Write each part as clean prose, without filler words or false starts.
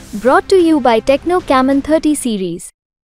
Brought to you by Techno Camon 30 series.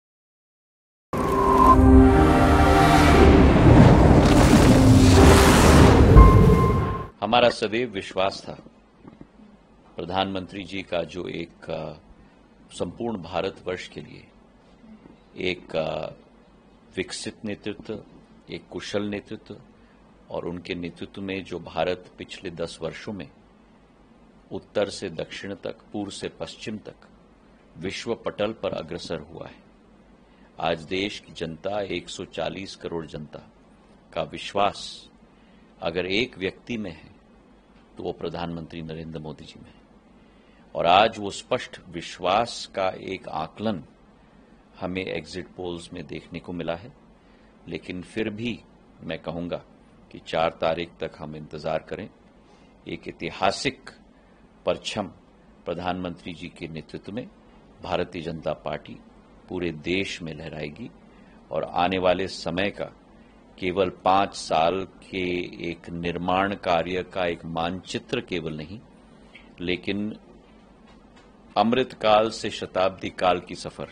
हमारा सदैव विश्वास था प्रधानमंत्री जी का जो एक संपूर्ण भारतवर्ष के लिए एक विकसित नेतृत्व, एक कुशल नेतृत्व और उनके नेतृत्व में जो भारत पिछले 10 वर्षों में उत्तर से दक्षिण तक, पूर्व से पश्चिम तक विश्व पटल पर अग्रसर हुआ है। आज देश की जनता, 140 करोड़ जनता का विश्वास अगर एक व्यक्ति में है तो वो प्रधानमंत्री नरेंद्र मोदी जी में है। और आज वो स्पष्ट विश्वास का एक आकलन हमें एग्जिट पोल्स में देखने को मिला है। लेकिन फिर भी मैं कहूंगा कि 4 तारीख तक हम इंतजार करें। एक ऐतिहासिक परचम प्रधानमंत्री जी के नेतृत्व में भारतीय जनता पार्टी पूरे देश में लहराएगी और आने वाले समय का केवल 5 साल के एक निर्माण कार्य का एक मानचित्र केवल नहीं, लेकिन अमृतकाल से शताब्दी काल की सफर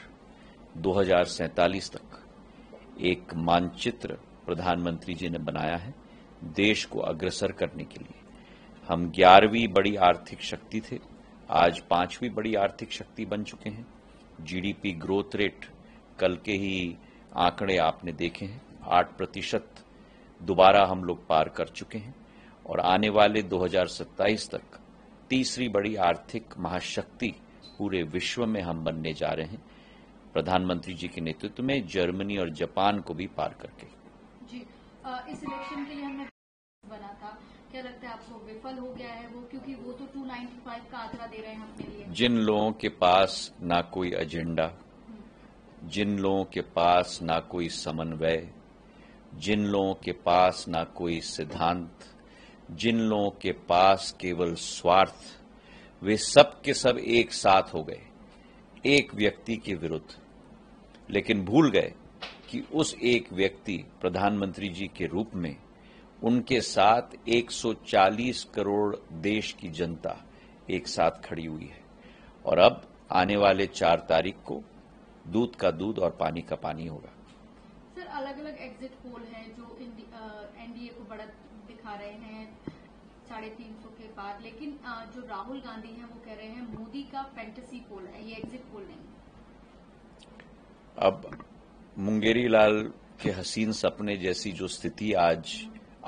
2047 तक एक मानचित्र प्रधानमंत्री जी ने बनाया है देश को अग्रसर करने के लिए। हम 11वीं बड़ी आर्थिक शक्ति थे, आज 5वीं बड़ी आर्थिक शक्ति बन चुके हैं। जीडीपी ग्रोथ रेट कल के ही आंकड़े आपने देखे हैं, 8% दोबारा हम लोग पार कर चुके हैं और आने वाले 2027 तक तीसरी बड़ी आर्थिक महाशक्ति पूरे विश्व में हम बनने जा रहे हैं, प्रधानमंत्री जी के नेतृत्व में जर्मनी और जापान को भी पार करके। जी, इस इलेक्शन के लिए हमने बना था, क्या लगता है आपको विफल हो गया है वो? क्योंकि वो तो 295 का आंकड़ा दे रहे हैं अपने लिए। जिन लोगों के पास ना कोई एजेंडा, जिन लोगों के पास ना कोई समन्वय, जिन लोगों के पास ना कोई सिद्धांत, जिन लोगों के पास केवल स्वार्थ, वे सब के सब एक साथ हो गए एक व्यक्ति के विरुद्ध। लेकिन भूल गए कि उस एक व्यक्ति प्रधानमंत्री जी के रूप में उनके साथ 140 करोड़ देश की जनता एक साथ खड़ी हुई है। और अब आने वाले 4 तारीख को दूध का दूध और पानी का पानी होगा। सर, अलग अलग एग्जिट पोल हैं जो एनडीए को बढ़त दिखा रहे हैं 350 के पार, लेकिन जो राहुल गांधी हैं वो कह रहे हैं मोदी का फैंटेसी पोल है, ये एग्जिट पोल नहीं। अब मुंगेरी लाल के हसीन सपने जैसी जो स्थिति आज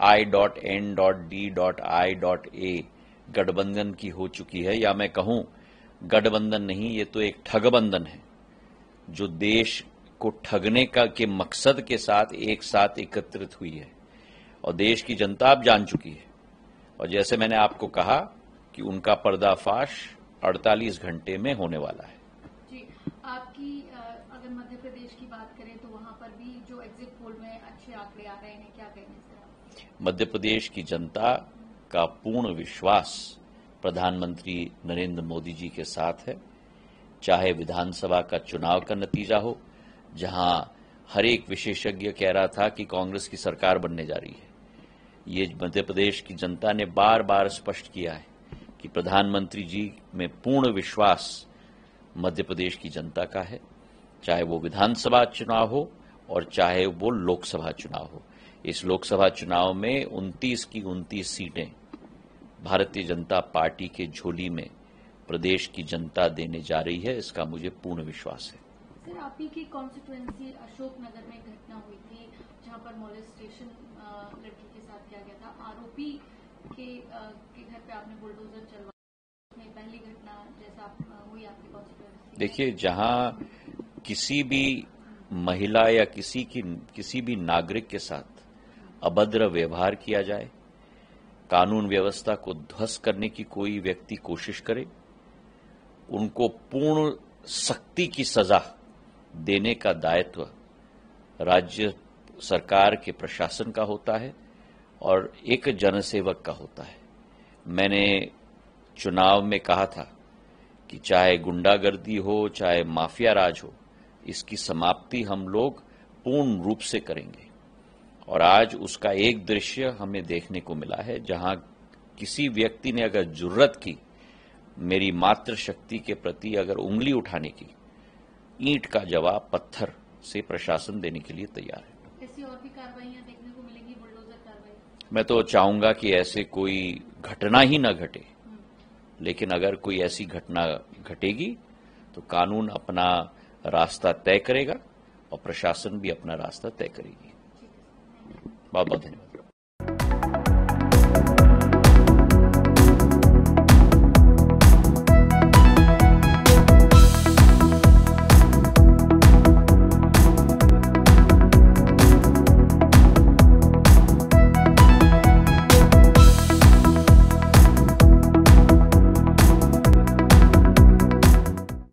I.N.D.I.A गठबंधन की हो चुकी है, या मैं कहूं गठबंधन नहीं, ये तो एक ठगबंधन है जो देश को ठगने का के मकसद के साथ एक साथ एकत्रित हुई है और देश की जनता अब जान चुकी है। और जैसे मैंने आपको कहा कि उनका पर्दाफाश 48 घंटे में होने वाला है। जी, आपकी अगर मध्य प्रदेश की बात करें तो वहां पर भी जो एग्जिट पोल में अच्छे आंकड़े आ रहे हैं, क्या कहेंगे सर? मध्य प्रदेश की जनता का पूर्ण विश्वास प्रधानमंत्री नरेंद्र मोदी जी के साथ है। चाहे विधानसभा का चुनाव का नतीजा हो, जहां हर एक विशेषज्ञ कह रहा था कि कांग्रेस की सरकार बनने जा रही है, ये मध्य प्रदेश की जनता ने बार बार स्पष्ट किया है कि प्रधानमंत्री जी में पूर्ण विश्वास मध्य प्रदेश की जनता का है। चाहे वो विधानसभा चुनाव हो और चाहे वो लोकसभा चुनाव हो। इस लोकसभा चुनाव में 29 की 29 सीटें भारतीय जनता पार्टी के झोली में प्रदेश की जनता देने जा रही है, इसका मुझे पूर्ण विश्वास है। सर, आप ही की कॉन्स्टिट्यूएंसी अशोकनगर में घटना हुई थी जहां पर मोलेस्टेशन लड़की के साथ किया गया था, आरोपी के घर पे आपने बुलडोजर चलवाया, पहली घटना जैसा हुई आपकी कॉन्स्टिट्यूएंसी? देखिए, जहां किसी भी महिला या किसी भी नागरिक के साथ अभद्र व्यवहार किया जाए, कानून व्यवस्था को ध्वस्त करने की कोई व्यक्ति कोशिश करे, उनको पूर्ण सख्ती की सजा देने का दायित्व राज्य सरकार के प्रशासन का होता है और एक जनसेवक का होता है। मैंने चुनाव में कहा था कि चाहे गुंडागर्दी हो, चाहे माफिया राज हो, इसकी समाप्ति हम लोग पूर्ण रूप से करेंगे। और आज उसका एक दृश्य हमें देखने को मिला है, जहां किसी व्यक्ति ने अगर जुर्रत की मेरी मातृशक्ति के प्रति अगर उंगली उठाने की, ईंट का जवाब पत्थर से प्रशासन देने के लिए तैयार है। ऐसी और भी कार्रवाइयां देखने को मिलेंगी, बुलडोजर कार्रवाई? मैं तो चाहूंगा कि ऐसे कोई घटना ही न घटे, लेकिन अगर कोई ऐसी घटना घटेगी तो कानून अपना रास्ता तय करेगा और प्रशासन भी अपना रास्ता तय करेगी। बहुत बहुत धन्यवाद।